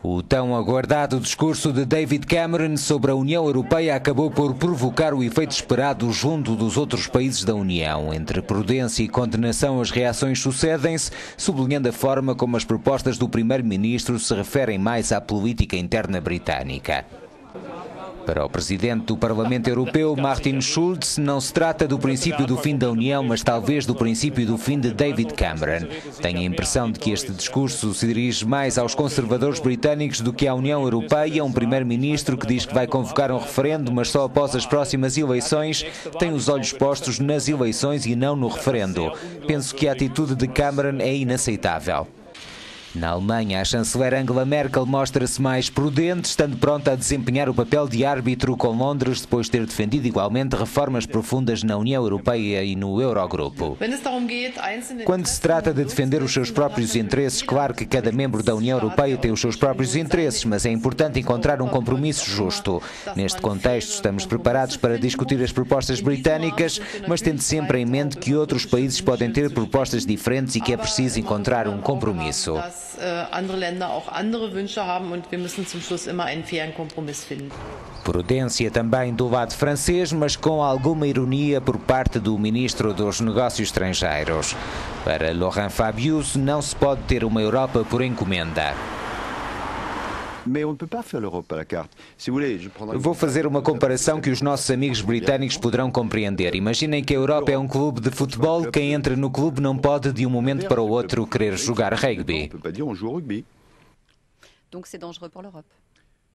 O tão aguardado discurso de David Cameron sobre a União Europeia acabou por provocar o efeito esperado junto dos outros países da União. Entre prudência e condenação, as reações sucedem-se, sublinhando a forma como as propostas do primeiro-ministro se referem mais à política interna britânica. Para o presidente do Parlamento Europeu, Martin Schulz, não se trata do princípio do fim da União, mas talvez do princípio do fim de David Cameron. Tem a impressão de que este discurso se dirige mais aos conservadores britânicos do que à União Europeia. Um primeiro-ministro que diz que vai convocar um referendo, mas só após as próximas eleições, tem os olhos postos nas eleições e não no referendo. Penso que a atitude de Cameron é inaceitável. Na Alemanha, a chanceler Angela Merkel mostra-se mais prudente, estando pronta a desempenhar o papel de árbitro com Londres, depois de ter defendido igualmente reformas profundas na União Europeia e no Eurogrupo. Quando se trata de defender os seus próprios interesses, claro que cada membro da União Europeia tem os seus próprios interesses, mas é importante encontrar um compromisso justo. Neste contexto, estamos preparados para discutir as propostas britânicas, mas tendo sempre em mente que outros países podem ter propostas diferentes e que é preciso encontrar um compromisso. Andere Länder auch andere Wünsche haben und wir müssen zum Schluss immer einen fairen Kompromiss finden. Prudência também do lado francês, mas com alguma ironia por parte do ministro dos Negócios Estrangeiros. Para Laurent Fabius, não se pode ter uma Europa por encomenda. Vou fazer uma comparação que os nossos amigos britânicos poderão compreender. Imaginem que a Europa é um clube de futebol. Quem entra no clube não pode, de um momento para o outro, querer jogar rugby. Donc c'est dangereux pour l'Europe.